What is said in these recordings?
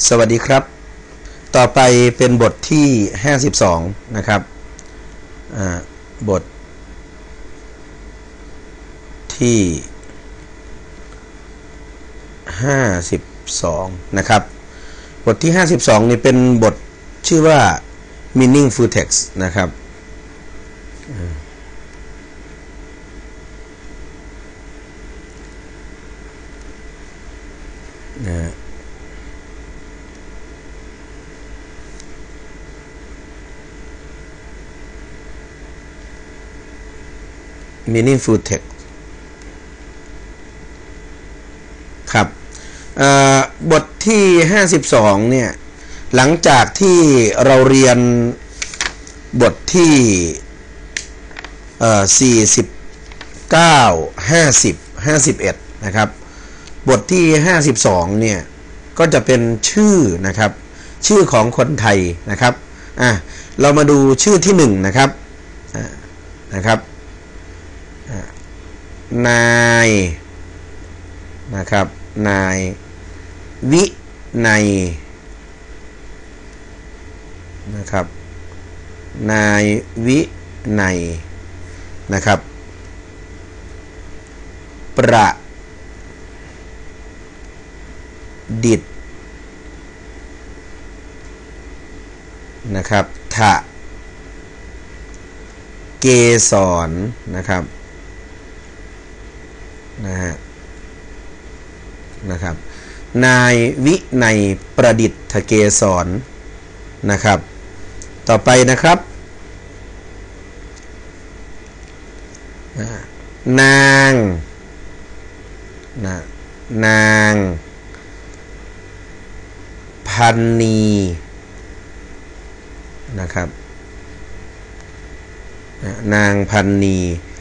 สวัสดีครับต่อไปเป็นบทที่52นะครับบทที่52นะครับบทที่52นี่เป็นบทชื่อว่า meaningful text นะครับmeaningful text ครับบทที่52เนี่ยหลังจากที่เราเรียนบทที่49 50 51นะครับบทที่52เนี่ยก็จะเป็นชื่อนะครับชื่อของคนไทยนะครับเรามาดูชื่อที่1นะครับนะครับนายนะครับนายวินัยนะครับนายวินัยนะครับประดิษฐ์นะครับทะเกสรนะครับนะครับนายวินัยประดิษฐเกสรนะครับต่อไปนะครับนางนางพันนีนะครับนางพันนี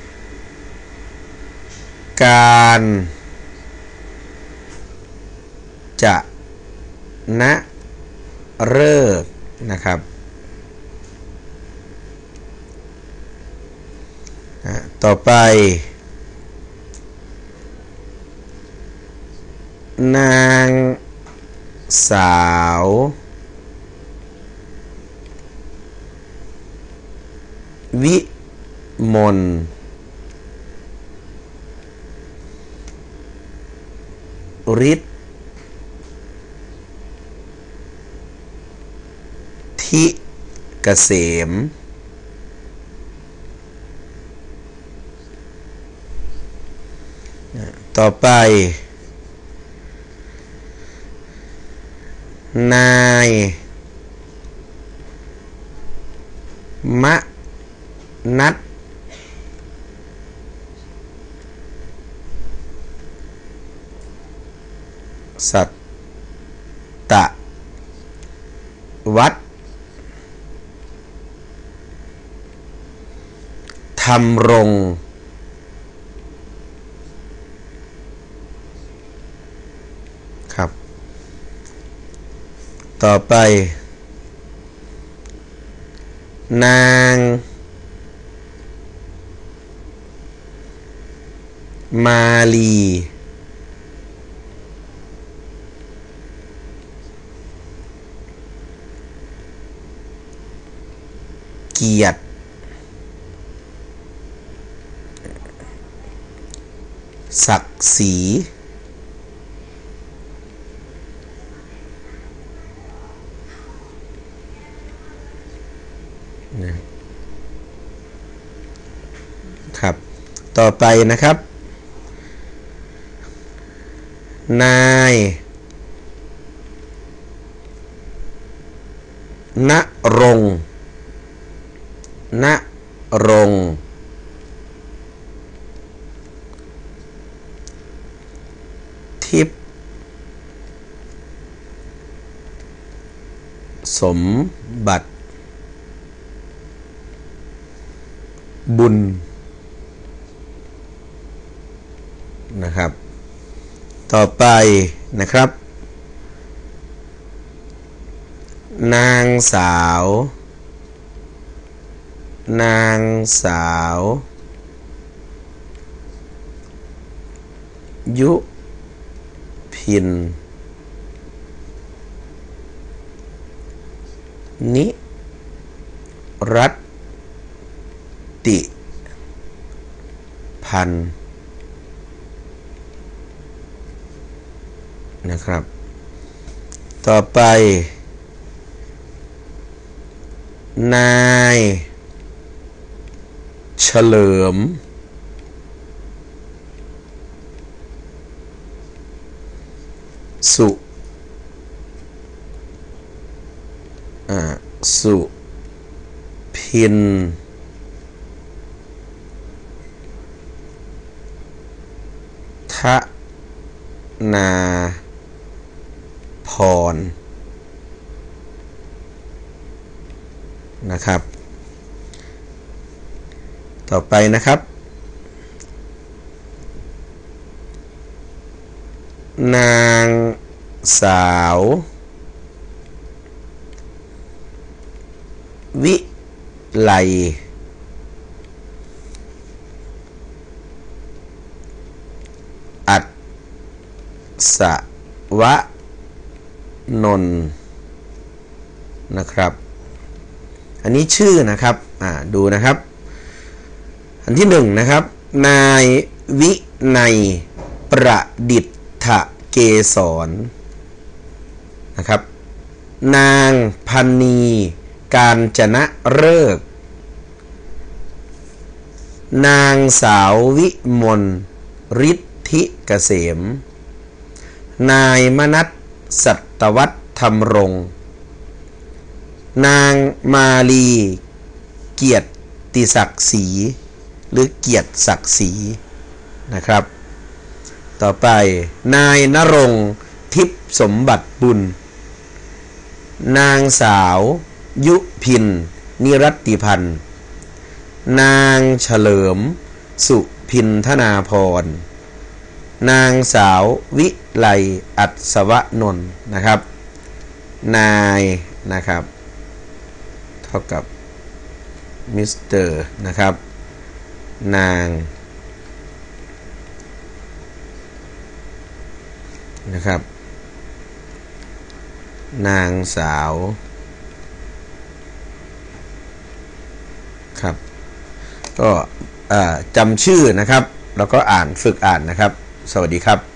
การจะณฤกษ์นะครับต่อไปนางสาววิมลฤทธิ์ทิเกษมต่อไปนายมะนัดสัตตวัฒน์ธรรมรงค์ครับต่อไปนางมาลีเกียรติศักดิ์ศรีครับต่อไปนะครับนายณรงค์ณรงค์ทิพย์สมบัติบุญนะครับต่อไปนะครับนางสาวนางสาวยุพินนิรัตติพันธ์นะครับต่อไปนายเฉลิมสุพินทนาพรนะครับต่อไปนะครับนางสาววิไลอัศวนนท์นะครับอันนี้ชื่อนะครับดูนะครับอันที่หนึ่งนะครับนายวินัยประดิษฐเกษรนะครับนางพันนีการจนะฤกษ์นางสาววิมลฤทธิเกษมนายมนัสสัตวัฒน์ธรรมรงค์นางมาลีเกียรติศักดิ์ศรีหรือเกียรติศักดิ์ศรีนะครับต่อไปนายณรงค์ทิพย์สมบัติบุญนางสาวยุพินนิรัตติพันธ์นางเฉลิมสุพินธนาพรนางสาววิไลอัศวนนท์นะครับนายนะครับเท่ากับมิสเตอร์นะครับนางนะครับนางสาวครับก็จำชื่อนะครับแล้วก็ฝึกอ่านนะครับสวัสดีครับ